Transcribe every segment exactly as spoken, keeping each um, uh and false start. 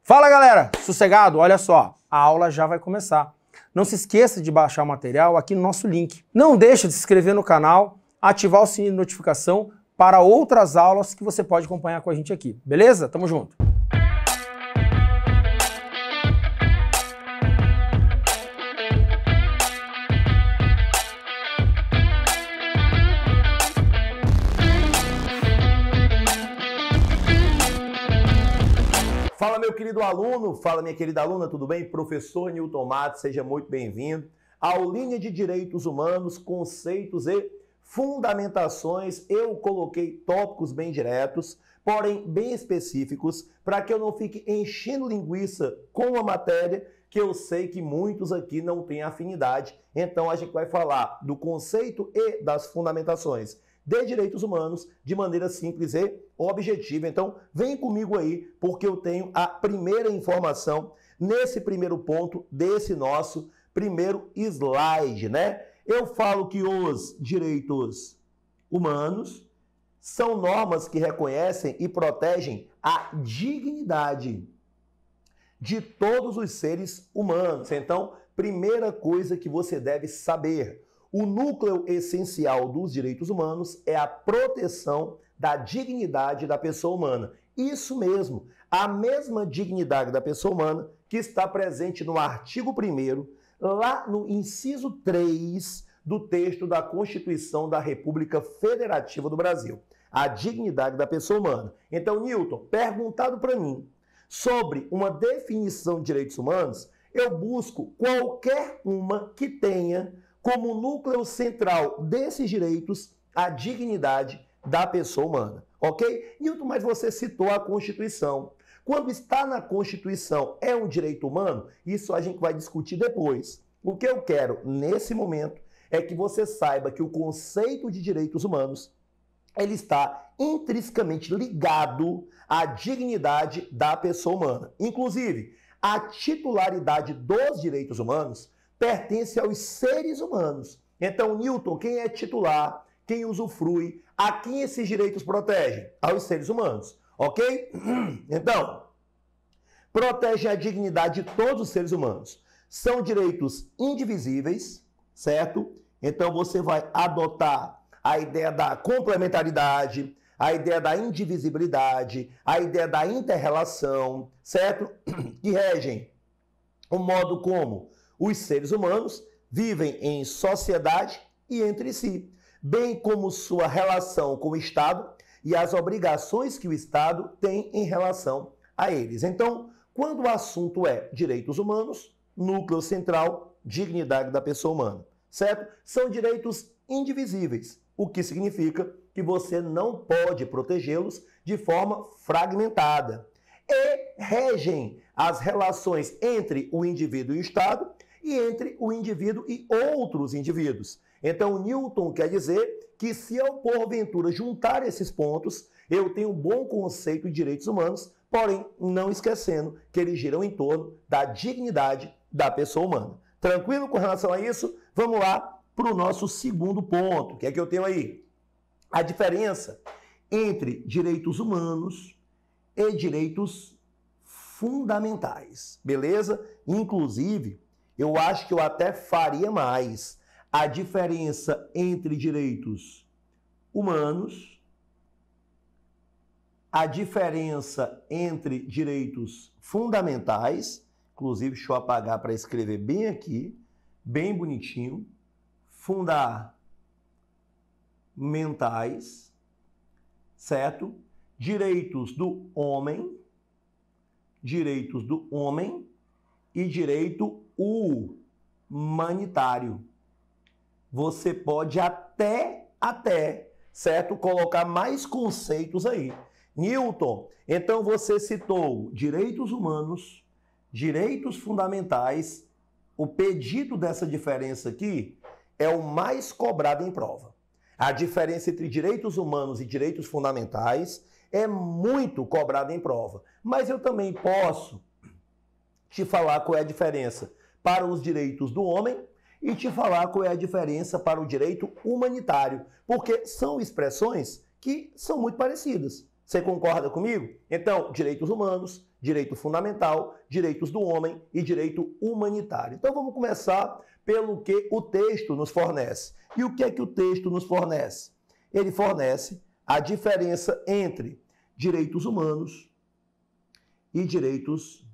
Fala galera, sossegado? Olha só, a aula já vai começar. Não se esqueça de baixar o material aqui no nosso link. Não deixe de se inscrever no canal, ativar o sininho de notificação para outras aulas que você pode acompanhar com a gente aqui. Beleza? Tamo junto! Fala meu querido aluno, fala minha querida aluna, tudo bem? Professor Newton Matos, seja muito bem-vindo. Aulinha de Direitos Humanos, Conceitos e Fundamentações. Eu coloquei tópicos bem diretos, porém bem específicos, para que eu não fique enchendo linguiça com a matéria, que eu sei que muitos aqui não têm afinidade. Então a gente vai falar do conceito e das fundamentações de direitos humanos de maneira simples e objetiva. Então, vem comigo aí, porque eu tenho a primeira informação nesse primeiro ponto desse nosso primeiro slide, né? Eu falo que os direitos humanos são normas que reconhecem e protegem a dignidade de todos os seres humanos. Então, primeira coisa que você deve saber: o núcleo essencial dos direitos humanos é a proteção da dignidade da pessoa humana. Isso mesmo, a mesma dignidade da pessoa humana que está presente no artigo primeiro, lá no inciso três do texto da Constituição da República Federativa do Brasil. A dignidade da pessoa humana. Então, Newton, perguntado para mim sobre uma definição de direitos humanos, eu busco qualquer uma que tenha como núcleo central desses direitos a dignidade da pessoa humana, ok? Newton, mas você citou a Constituição. Quando está na Constituição, é um direito humano? Isso a gente vai discutir depois. O que eu quero, nesse momento, é que você saiba que o conceito de direitos humanos, ele está intrinsecamente ligado à dignidade da pessoa humana. Inclusive, a titularidade dos direitos humanos pertence aos seres humanos. Então, Newton, quem é titular, quem usufrui, a quem esses direitos protegem? Aos seres humanos, ok? Então, protege a dignidade de todos os seres humanos. São direitos indivisíveis, certo? Então, você vai adotar a ideia da complementaridade, a ideia da indivisibilidade, a ideia da inter-relação, certo? Que regem o modo como os seres humanos vivem em sociedade e entre si, bem como sua relação com o Estado e as obrigações que o Estado tem em relação a eles. Então, quando o assunto é direitos humanos, núcleo central, dignidade da pessoa humana, certo? São direitos indivisíveis, o que significa que você não pode protegê-los de forma fragmentada. E regem as relações entre o indivíduo e o Estado e entre o indivíduo e outros indivíduos. Então, Newton quer dizer que se eu, porventura, juntar esses pontos, eu tenho um bom conceito de direitos humanos, porém, não esquecendo que eles giram em torno da dignidade da pessoa humana. Tranquilo com relação a isso? Vamos lá para o nosso segundo ponto, que é que eu tenho aí. A diferença entre direitos humanos e direitos fundamentais, beleza? Inclusive, eu acho que eu até faria mais. A diferença entre direitos humanos, a diferença entre direitos fundamentais, inclusive deixa eu apagar para escrever bem aqui, bem bonitinho, fundamentais, certo? Direitos do homem, direitos do homem e direito humanitário. Você pode até, até, certo, colocar mais conceitos aí. Newton, então você citou direitos humanos, direitos fundamentais. O pedido dessa diferença aqui é o mais cobrado em prova. A diferença entre direitos humanos e direitos fundamentais é muito cobrada em prova. Mas eu também posso te falar qual é a diferença para os direitos do homem e te falar qual é a diferença para o direito humanitário, porque são expressões que são muito parecidas. Você concorda comigo? Então, direitos humanos, direito fundamental, direitos do homem e direito humanitário. Então vamos começar pelo que o texto nos fornece. E o que é que o texto nos fornece? Ele fornece a diferença entre direitos humanos e direitos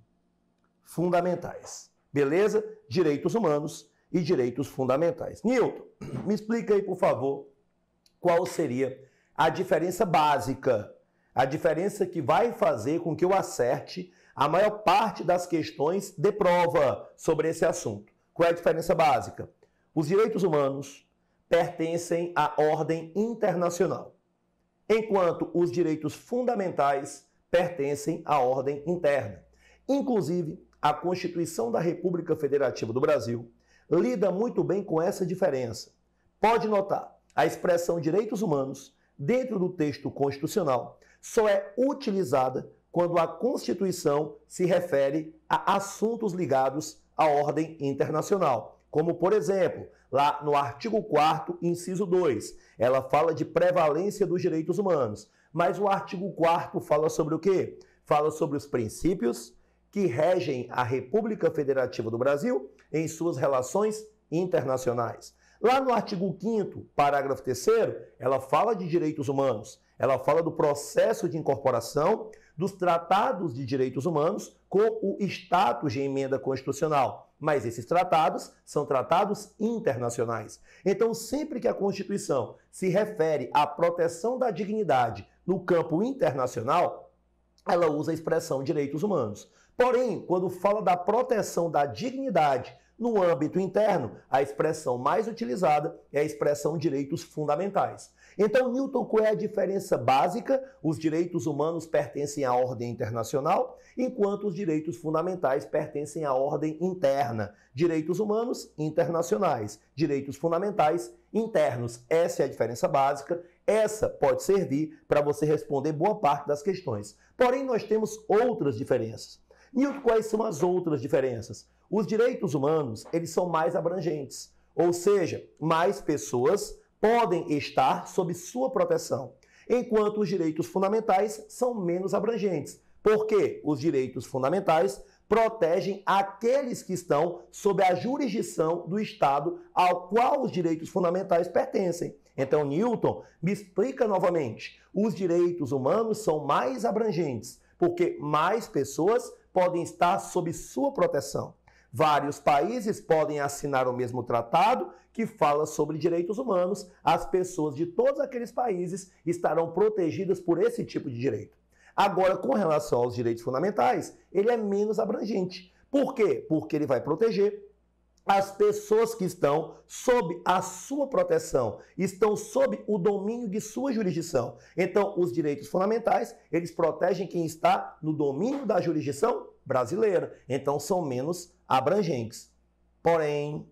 fundamentais. Beleza? Direitos humanos e direitos fundamentais. Newton, me explica aí, por favor, qual seria a diferença básica, a diferença que vai fazer com que eu acerte a maior parte das questões de prova sobre esse assunto. Qual é a diferença básica? Os direitos humanos pertencem à ordem internacional, enquanto os direitos fundamentais pertencem à ordem interna. Inclusive, a Constituição da República Federativa do Brasil lida muito bem com essa diferença. Pode notar, a expressão direitos humanos, dentro do texto constitucional, só é utilizada quando a Constituição se refere a assuntos ligados à ordem internacional. Como, por exemplo, lá no artigo quarto, inciso dois, ela fala de prevalência dos direitos humanos. Mas o artigo quarto fala sobre o quê? Fala sobre os princípios que regem a República Federativa do Brasil em suas relações internacionais. Lá no artigo quinto, parágrafo terceiro, ela fala de direitos humanos. Ela fala do processo de incorporação dos tratados de direitos humanos com o status de emenda constitucional. Mas esses tratados são tratados internacionais. Então, sempre que a Constituição se refere à proteção da dignidade no campo internacional, ela usa a expressão direitos humanos. Porém, quando fala da proteção da dignidade no âmbito interno, a expressão mais utilizada é a expressão direitos fundamentais. Então, Newton, qual é a diferença básica? Os direitos humanos pertencem à ordem internacional, enquanto os direitos fundamentais pertencem à ordem interna. Direitos humanos, internacionais. Direitos fundamentais, internos. Essa é a diferença básica. Essa pode servir para você responder boa parte das questões. Porém, nós temos outras diferenças. Newton, quais são as outras diferenças? Os direitos humanos, eles são mais abrangentes, ou seja, mais pessoas podem estar sob sua proteção, enquanto os direitos fundamentais são menos abrangentes. Porque os direitos fundamentais protegem aqueles que estão sob a jurisdição do Estado ao qual os direitos fundamentais pertencem. Então, Newton, me explica novamente. Os direitos humanos são mais abrangentes, porque mais pessoas podem estar sob sua proteção. Vários países podem assinar o mesmo tratado que fala sobre direitos humanos. As pessoas de todos aqueles países estarão protegidas por esse tipo de direito. Agora, com relação aos direitos fundamentais, ele é menos abrangente. Por quê? Porque ele vai proteger as pessoas que estão sob a sua proteção, estão sob o domínio de sua jurisdição. Então, os direitos fundamentais, eles protegem quem está no domínio da jurisdição brasileira. Então, são menos abrangentes. Porém,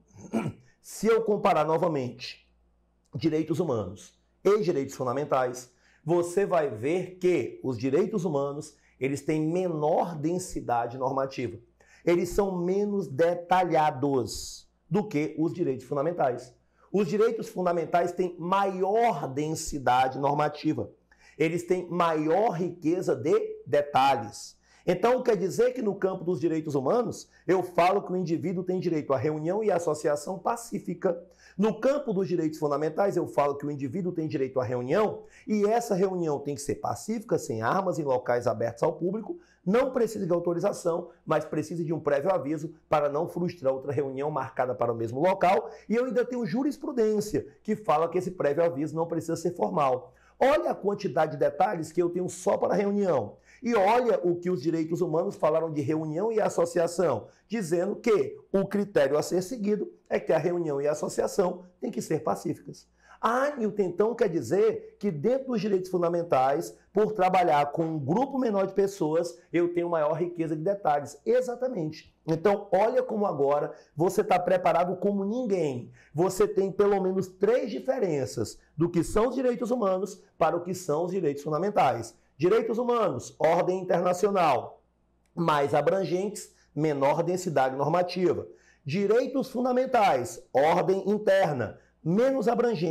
se eu comparar novamente direitos humanos e direitos fundamentais, você vai ver que os direitos humanos, eles têm menor densidade normativa. Eles são menos detalhados do que os direitos fundamentais. Os direitos fundamentais têm maior densidade normativa. Eles têm maior riqueza de detalhes. Então, quer dizer que no campo dos direitos humanos, eu falo que o indivíduo tem direito à reunião e associação pacífica. No campo dos direitos fundamentais, eu falo que o indivíduo tem direito à reunião e essa reunião tem que ser pacífica, sem armas, em locais abertos ao público, não precisa de autorização, mas precisa de um prévio aviso para não frustrar outra reunião marcada para o mesmo local. E eu ainda tenho jurisprudência, que fala que esse prévio aviso não precisa ser formal. Olha a quantidade de detalhes que eu tenho só para a reunião. E olha o que os direitos humanos falaram de reunião e associação, dizendo que o critério a ser seguido é que a reunião e a associação têm que ser pacíficas. Ah, Newton, então quer dizer que dentro dos direitos fundamentais, por trabalhar com um grupo menor de pessoas, eu tenho maior riqueza de detalhes. Exatamente. Então, olha como agora você está preparado como ninguém. Você tem pelo menos três diferenças do que são os direitos humanos para o que são os direitos fundamentais. Direitos humanos, ordem internacional, mais abrangentes, menor densidade normativa. Direitos fundamentais, ordem interna, menos abrangentes,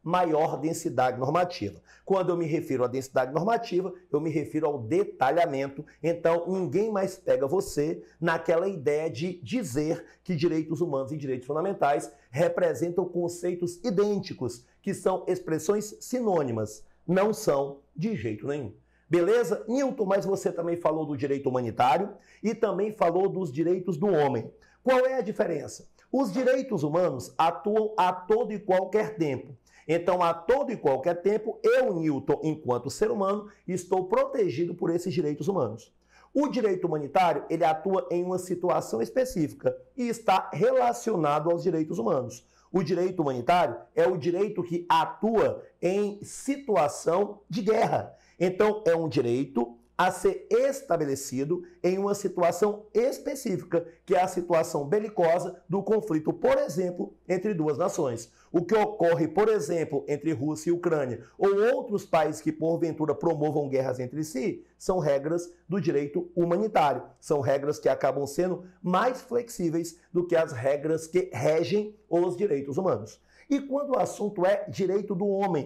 maior densidade normativa. Quando eu me refiro à densidade normativa, eu me refiro ao detalhamento. Então, ninguém mais pega você naquela ideia de dizer que direitos humanos e direitos fundamentais representam conceitos idênticos, que são expressões sinônimas. Não são de jeito nenhum. Beleza? Newton, mas você também falou do direito humanitário e também falou dos direitos do homem. Qual é a diferença? Os direitos humanos atuam a todo e qualquer tempo. Então, a todo e qualquer tempo, eu, Newton, enquanto ser humano, estou protegido por esses direitos humanos. O direito humanitário, ele atua em uma situação específica e está relacionado aos direitos humanos. O direito humanitário é o direito que atua em situação de guerra. Então, é um direito a ser estabelecido em uma situação específica, que é a situação belicosa do conflito, por exemplo, entre duas nações. O que ocorre, por exemplo, entre Rússia e Ucrânia, ou outros países que, porventura, promovam guerras entre si, são regras do direito humanitário. São regras que acabam sendo mais flexíveis do que as regras que regem os direitos humanos. E quando o assunto é direito do homem,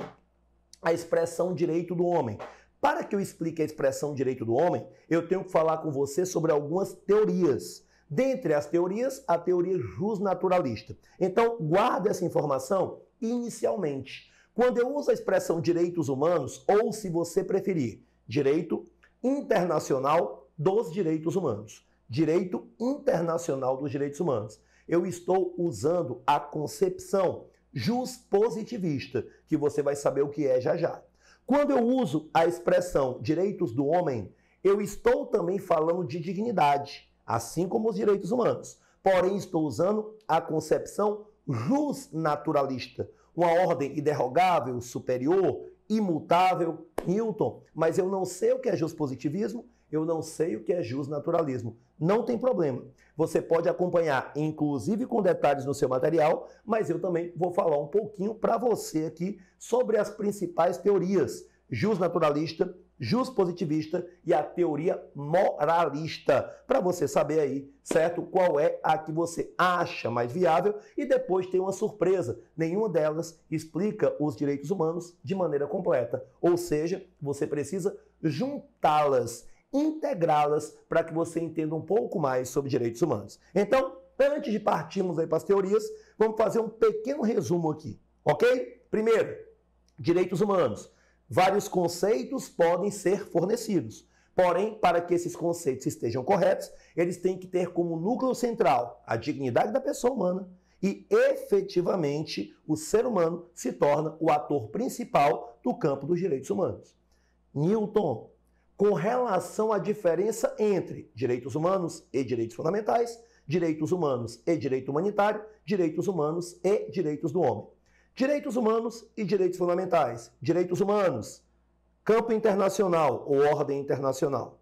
a expressão direito do homem, para que eu explique a expressão direito do homem, eu tenho que falar com você sobre algumas teorias. Dentre as teorias, a teoria justnaturalista. Então, guarde essa informação inicialmente. Quando eu uso a expressão direitos humanos, ou se você preferir, direito internacional dos direitos humanos, direito internacional dos direitos humanos, eu estou usando a concepção juspositivista, que você vai saber o que é já já. Quando eu uso a expressão direitos do homem, eu estou também falando de dignidade, assim como os direitos humanos. Porém, estou usando a concepção justnaturalista, uma ordem inderrogável, superior, imutável, Newton. Mas eu não sei o que é justpositivismo, eu não sei o que é justnaturalismo. Não tem problema. Você pode acompanhar, inclusive com detalhes no seu material, mas eu também vou falar um pouquinho para você aqui sobre as principais teorias: justnaturalista, justpositivista e a teoria moralista, para você saber aí, certo, qual é a que você acha mais viável. E depois tem uma surpresa: nenhuma delas explica os direitos humanos de maneira completa, ou seja, você precisa juntá-las, integrá-las, para que você entenda um pouco mais sobre direitos humanos. Então, antes de partirmos aí para as teorias, vamos fazer um pequeno resumo aqui, ok? Primeiro, direitos humanos. Vários conceitos podem ser fornecidos. Porém, para que esses conceitos estejam corretos, eles têm que ter como núcleo central a dignidade da pessoa humana e, efetivamente, o ser humano se torna o ator principal do campo dos direitos humanos. Newton, com relação à diferença entre direitos humanos e direitos fundamentais, direitos humanos e direito humanitário, direitos humanos e direitos do homem. Direitos humanos e direitos fundamentais. Direitos humanos, campo internacional ou ordem internacional.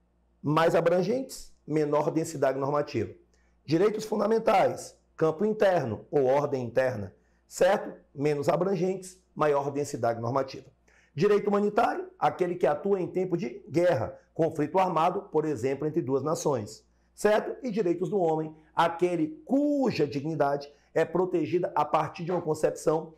Mais abrangentes, menor densidade normativa. Direitos fundamentais, campo interno ou ordem interna. Certo? Menos abrangentes, maior densidade normativa. Direito humanitário, aquele que atua em tempo de guerra, conflito armado, por exemplo, entre duas nações. Certo? E direitos do homem, aquele cuja dignidade é protegida a partir de uma concepção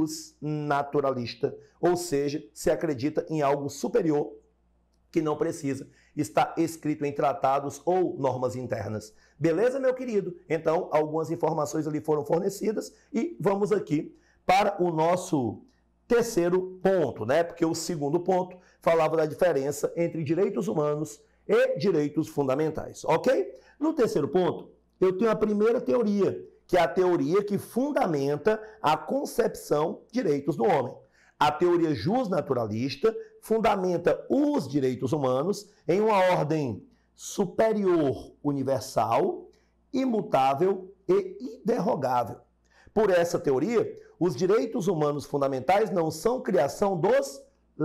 justnaturalista, ou seja, se acredita em algo superior que não precisa estar escrito em tratados ou normas internas. Beleza, meu querido? Então, algumas informações ali foram fornecidas e vamos aqui para o nosso terceiro ponto, né? Porque o segundo ponto falava da diferença entre direitos humanos e direitos fundamentais, ok? No terceiro ponto, eu tenho a primeira teoria, que é a teoria que fundamenta a concepção de direitos do homem. A teoria justnaturalista fundamenta os direitos humanos em uma ordem superior, universal, imutável e inderrogável. Por essa teoria, os direitos humanos fundamentais não são criação dos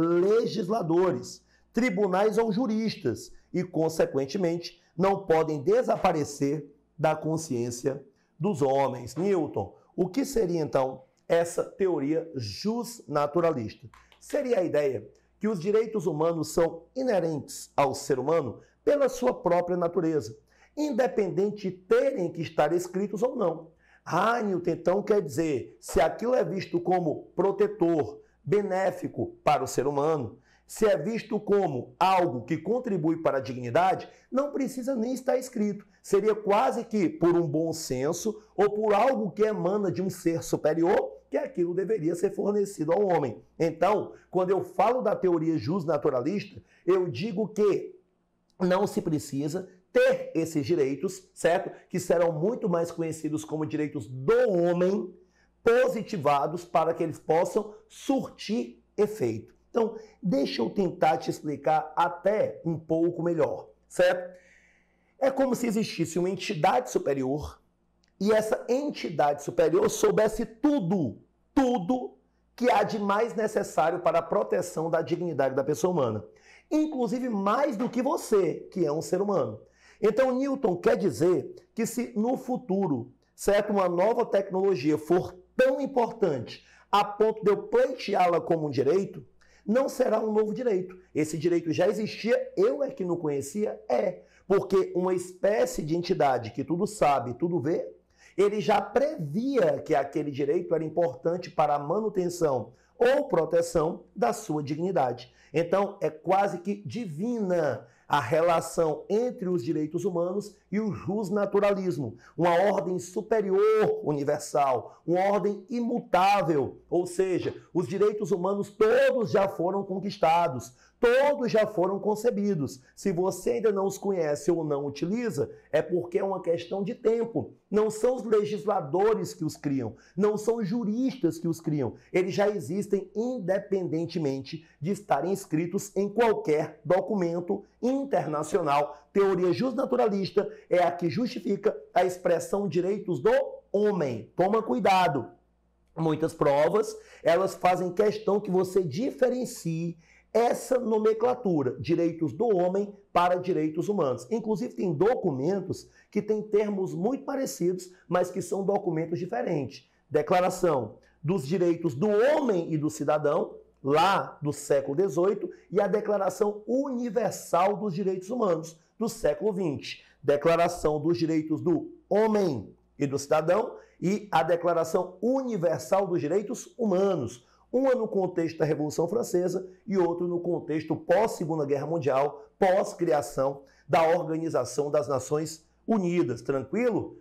legisladores, tribunais ou juristas e, consequentemente, não podem desaparecer da consciência dos homens. Newton, o que seria então essa teoria justnaturalista? Seria a ideia que os direitos humanos são inerentes ao ser humano pela sua própria natureza, independente de terem que estar escritos ou não. Ah, Newton, então quer dizer, se aquilo é visto como protetor, benéfico para o ser humano, se é visto como algo que contribui para a dignidade, não precisa nem estar escrito. Seria quase que por um bom senso ou por algo que emana de um ser superior que aquilo deveria ser fornecido ao homem. Então, quando eu falo da teoria justnaturalista, eu digo que não se precisa ter esses direitos, certo? Que serão muito mais conhecidos como direitos do homem, positivados para que eles possam surtir efeito. Então, deixa eu tentar te explicar até um pouco melhor, certo? É como se existisse uma entidade superior e essa entidade superior soubesse tudo, tudo que há de mais necessário para a proteção da dignidade da pessoa humana. Inclusive mais do que você, que é um ser humano. Então, Newton quer dizer que se no futuro, certo, uma nova tecnologia for tão importante a ponto de eu pleiteá-la como um direito, não será um novo direito. Esse direito já existia, eu é que não conhecia, é. Porque uma espécie de entidade que tudo sabe, tudo vê, ele já previa que aquele direito era importante para a manutenção ou proteção da sua dignidade. Então, é quase que divina a relação entre os direitos humanos e o justnaturalismo, uma ordem superior universal, uma ordem imutável, ou seja, os direitos humanos todos já foram conquistados, todos já foram concebidos. Se você ainda não os conhece ou não utiliza, é porque é uma questão de tempo. Não são os legisladores que os criam, não são os juristas que os criam. Eles já existem independentemente de estarem escritos em qualquer documento internacional. Teoria justnaturalista é a que justifica a expressão direitos do homem. Toma cuidado. Muitas provas, elas fazem questão que você diferencie essa nomenclatura, direitos do homem para direitos humanos. Inclusive, tem documentos que têm termos muito parecidos, mas que são documentos diferentes. Declaração dos direitos do homem e do cidadão, lá do século dezoito, e a Declaração Universal dos Direitos Humanos, do século vinte. Declaração dos direitos do homem e do cidadão e a Declaração Universal dos Direitos Humanos, uma no contexto da Revolução Francesa e outro no contexto pós-Segunda Guerra Mundial, pós-criação da Organização das Nações Unidas. Tranquilo?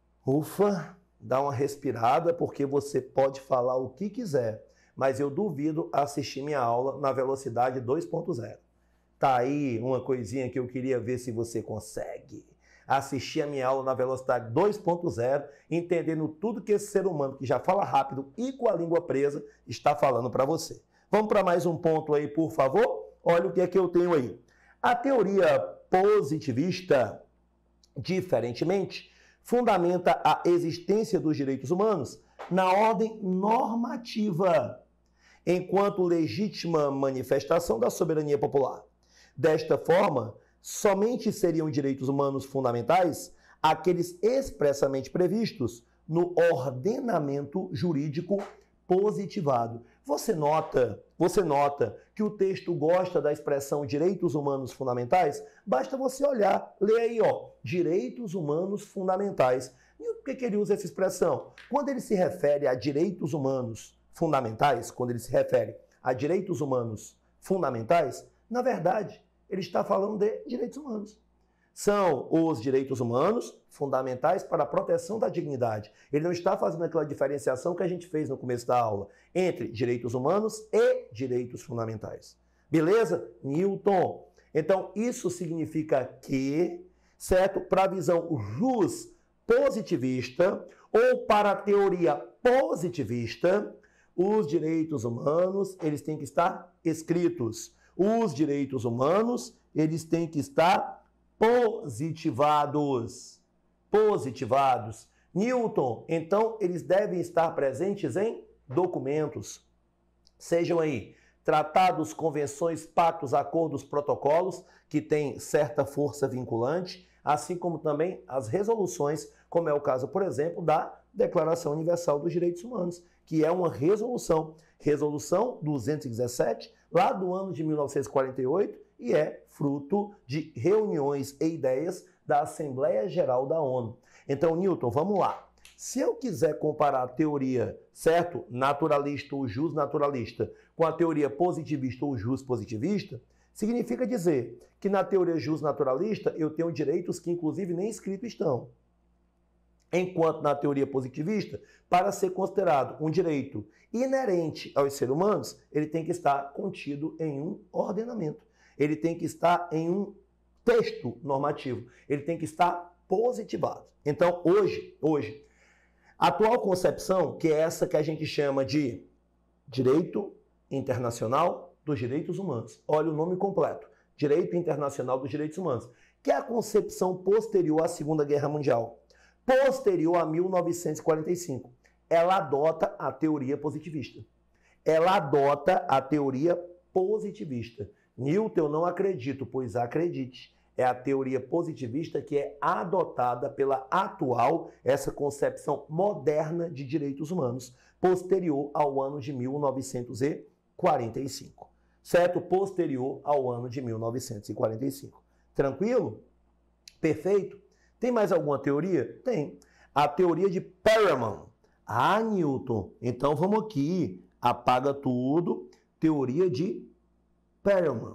Ufa, dá uma respirada, porque você pode falar o que quiser, mas eu duvido assistir minha aula na velocidade dois ponto zero. Tá aí uma coisinha que eu queria ver se você consegue assistir a minha aula na velocidade dois ponto zero, entendendo tudo que esse ser humano que já fala rápido e com a língua presa está falando para você. Vamos para mais um ponto aí, por favor? Olha o que é que eu tenho aí. A teoria positivista, diferentemente, fundamenta a existência dos direitos humanos na ordem normativa, enquanto legítima manifestação da soberania popular. Desta forma, somente seriam direitos humanos fundamentais aqueles expressamente previstos no ordenamento jurídico positivado. Você nota, você nota que o texto gosta da expressão direitos humanos fundamentais? Basta você olhar, lê aí, ó, direitos humanos fundamentais. E por que que ele usa essa expressão? Quando ele se refere a direitos humanos fundamentais, quando ele se refere a direitos humanos fundamentais, na verdade, ele está falando de direitos humanos. São os direitos humanos fundamentais para a proteção da dignidade. Ele não está fazendo aquela diferenciação que a gente fez no começo da aula entre direitos humanos e direitos fundamentais. Beleza? Newton. Então, isso significa que, certo? Para a visão jus positivista ou para a teoria positivista, os direitos humanos, eles têm que estar escritos. Os direitos humanos, eles têm que estar positivados. Positivados. Newton, então, eles devem estar presentes em documentos. Sejam aí tratados, convenções, pactos, acordos, protocolos, que têm certa força vinculante, assim como também as resoluções, como é o caso, por exemplo, da Declaração Universal dos Direitos Humanos, que é uma resolução, resolução duzentos e dezessete, lá do ano de mil novecentos e quarenta e oito, e é fruto de reuniões e ideias da Assembleia Geral da ONU. Então, Newton, vamos lá. Se eu quiser comparar a teoria, certo, naturalista ou justnaturalista com a teoria positivista ou justpositivista, significa dizer que na teoria justnaturalista eu tenho direitos que inclusive nem escritos estão. Enquanto na teoria positivista, para ser considerado um direito inerente aos seres humanos, ele tem que estar contido em um ordenamento. Ele tem que estar em um texto normativo. Ele tem que estar positivado. Então, hoje, hoje, a atual concepção, que é essa que a gente chama de direito internacional dos direitos humanos. Olha o nome completo. Direito Internacional dos Direitos Humanos, que é a concepção posterior à Segunda Guerra Mundial. Posterior a mil novecentos e quarenta e cinco, ela adota a teoria positivista. Ela adota a teoria positivista. Newton, eu não acredito, pois acredite. É a teoria positivista que é adotada pela atual, essa concepção moderna de direitos humanos, posterior ao ano de mil novecentos e quarenta e cinco. Certo? Posterior ao ano de mil novecentos e quarenta e cinco. Tranquilo? Perfeito? Tem mais alguma teoria? Tem. A teoria de Perelman. Ah, Newton, então vamos aqui. Apaga tudo. Teoria de Perelman.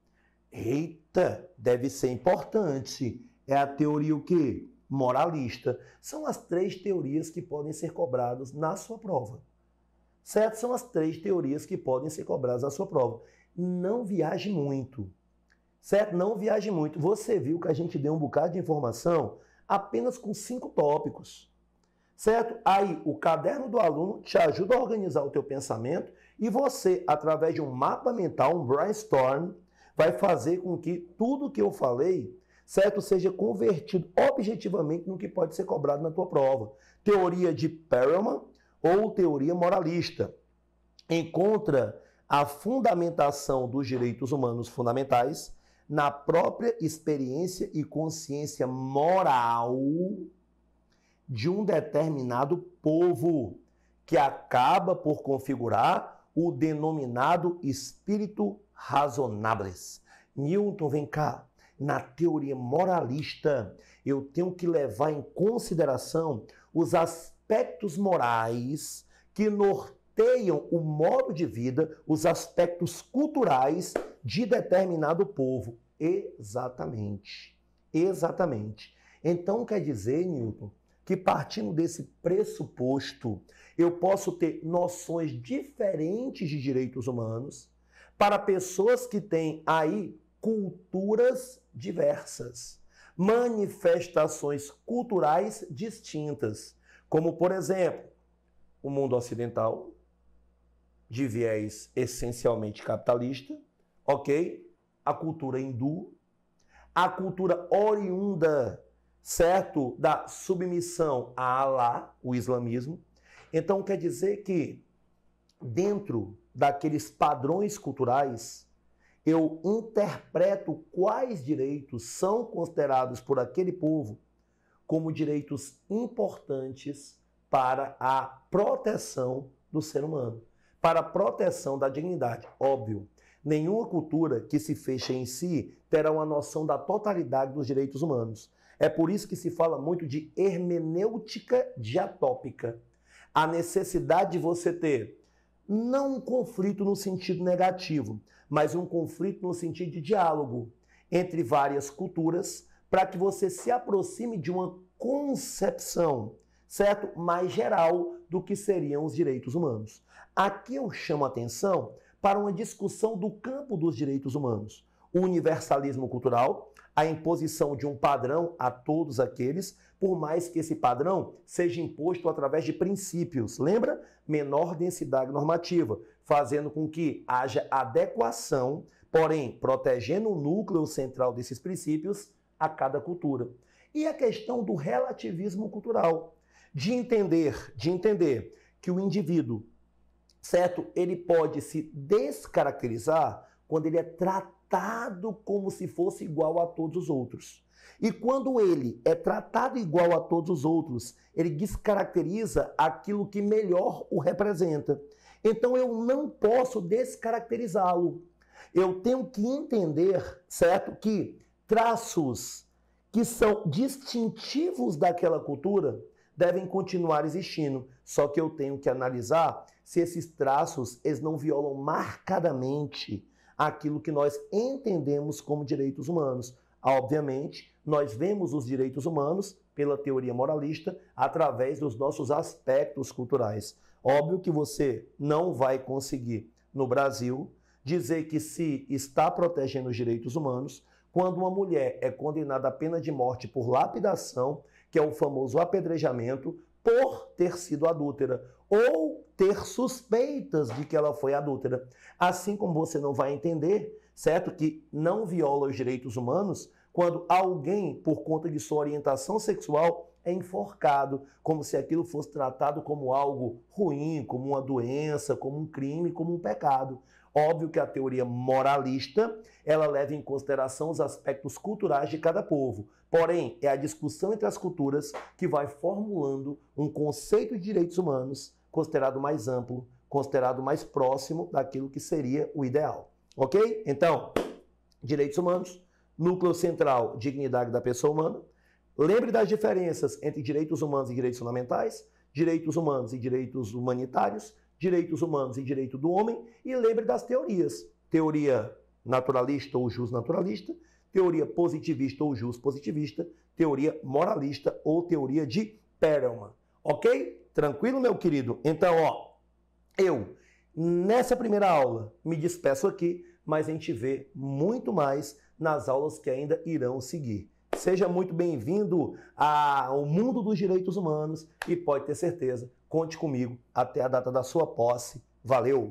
Eita, deve ser importante. É a teoria o quê? Moralista. São as três teorias que podem ser cobradas na sua prova. Certo? São as três teorias que podem ser cobradas na sua prova. Não viaje muito. Certo? Não viaje muito. Você viu que a gente deu um bocado de informação apenas com cinco tópicos. Certo? Aí, o caderno do aluno te ajuda a organizar o teu pensamento e você, através de um mapa mental, um brainstorm, vai fazer com que tudo que eu falei, certo, seja convertido objetivamente no que pode ser cobrado na tua prova. Teoria de Perelman ou teoria moralista. Encontra a fundamentação dos direitos humanos fundamentais na própria experiência e consciência moral de um determinado povo, que acaba por configurar o denominado espírito razonables. Newton, vem cá. Na teoria moralista, eu tenho que levar em consideração os aspectos morais que norteiam o modo de vida, os aspectos culturais de determinado povo. Exatamente. Exatamente. Então quer dizer, Newton, que partindo desse pressuposto, eu posso ter noções diferentes de direitos humanos para pessoas que têm aí culturas diversas, manifestações culturais distintas, como, por exemplo, o mundo ocidental, de viés essencialmente capitalista, ok? A cultura hindu, a cultura oriunda, certo, da submissão a Alá, o islamismo. Então quer dizer que dentro daqueles padrões culturais, eu interpreto quais direitos são considerados por aquele povo como direitos importantes para a proteção do ser humano, para a proteção da dignidade. Óbvio, nenhuma cultura que se feche em si terá uma noção da totalidade dos direitos humanos. É por isso que se fala muito de hermenêutica diatópica. A necessidade de você ter não um conflito no sentido negativo, mas um conflito no sentido de diálogo entre várias culturas, para que você se aproxime de uma concepção, certo? Mais geral do que seriam os direitos humanos. Aqui eu chamo a atenção para uma discussão do campo dos direitos humanos. O universalismo cultural, a imposição de um padrão a todos aqueles, por mais que esse padrão seja imposto através de princípios. Lembra? Menor densidade normativa, fazendo com que haja adequação, porém protegendo o núcleo central desses princípios a cada cultura. E a questão do relativismo cultural, de entender, de entender que o indivíduo, certo, ele pode se descaracterizar quando ele é tratado como se fosse igual a todos os outros. E quando ele é tratado igual a todos os outros, ele descaracteriza aquilo que melhor o representa. Então eu não posso descaracterizá-lo. Eu tenho que entender, certo, que traços que são distintivos daquela cultura devem continuar existindo. Só que eu tenho que analisar se esses traços eles não violam marcadamente aquilo que nós entendemos como direitos humanos. Obviamente, nós vemos os direitos humanos pela teoria moralista através dos nossos aspectos culturais. Óbvio que você não vai conseguir, no Brasil, dizer que se está protegendo os direitos humanos quando uma mulher é condenada à pena de morte por lapidação, que é o famoso apedrejamento, por ter sido adúltera ou ter suspeitas de que ela foi adúltera. Assim como você não vai entender, certo, que não viola os direitos humanos quando alguém, por conta de sua orientação sexual, é enforcado, como se aquilo fosse tratado como algo ruim, como uma doença, como um crime, como um pecado. Óbvio que a teoria moralista, ela leva em consideração os aspectos culturais de cada povo. Porém, é a discussão entre as culturas que vai formulando um conceito de direitos humanos considerado mais amplo, considerado mais próximo daquilo que seria o ideal. Ok? Então, direitos humanos, núcleo central, dignidade da pessoa humana. Lembre das diferenças entre direitos humanos e direitos fundamentais, direitos humanos e direitos humanitários, direitos humanos e direito do homem, e lembre das teorias. Teoria naturalista ou justnaturalista, teoria positivista ou justpositivista, teoria moralista ou teoria de Perelman. Ok? Tranquilo, meu querido? Então, ó, eu, nessa primeira aula, me despeço aqui, mas a gente vê muito mais nas aulas que ainda irão seguir. Seja muito bem-vindo ao mundo dos direitos humanos e pode ter certeza, conte comigo até a data da sua posse. Valeu!